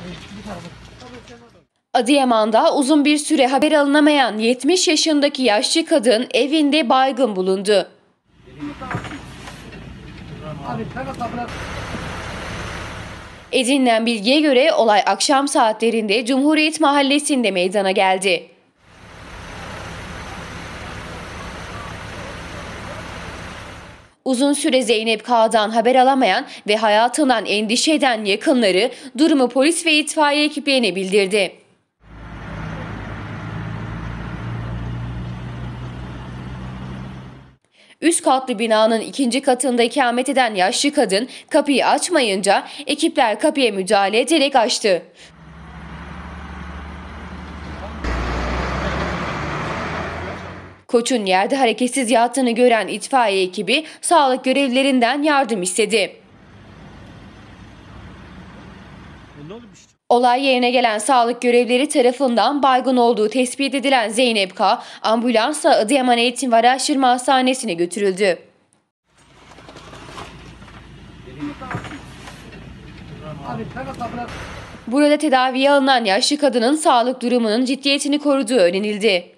Adıyaman'da uzun bir süre haber alınamayan 70 yaşındaki yaşlı kadın evinde baygın bulundu. Edinilen bilgiye göre olay akşam saatlerinde Cumhuriyet Mahallesi'nde meydana geldi. Uzun süre Zeynep K'dan haber alamayan ve hayatından endişe eden yakınları durumu polis ve itfaiye ekiplerine bildirdi. Üst katlı binanın ikinci katında ikamet eden yaşlı kadın kapıyı açmayınca ekipler kapıya müdahale ederek açtı. Koç'un yerde hareketsiz yattığını gören itfaiye ekibi sağlık görevlilerinden yardım istedi. Olay yerine gelen sağlık görevlileri tarafından baygın olduğu tespit edilen Zeynep K. ambulansla Adıyaman Eğitim ve Araştırma Hastanesi'ne götürüldü. Burada tedaviye alınan yaşlı kadının sağlık durumunun ciddiyetini koruduğu öğrenildi.